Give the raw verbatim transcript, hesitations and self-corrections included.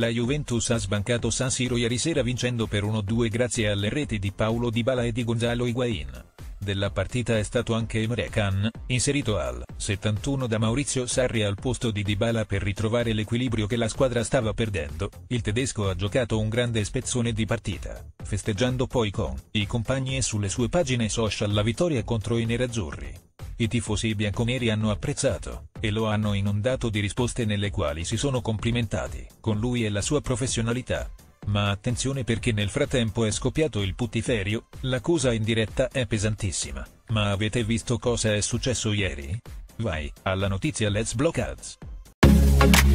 La Juventus ha sbancato San Siro ieri sera vincendo per uno a due grazie alle reti di Paulo Dybala e di Gonzalo Higuain. Della partita è stato anche Emre Can, inserito al settantuno da Maurizio Sarri al posto di Dybala per ritrovare l'equilibrio che la squadra stava perdendo. Il tedesco ha giocato un grande spezzone di partita, festeggiando poi con i compagni e sulle sue pagine social la vittoria contro i nerazzurri. I tifosi bianconeri hanno apprezzato, e lo hanno inondato di risposte nelle quali si sono complimentati con lui e la sua professionalità. Ma attenzione, perché nel frattempo è scoppiato il putiferio. L'accusa in diretta è pesantissima. Ma avete visto cosa è successo ieri? Vai, alla notizia Let's Block Ads.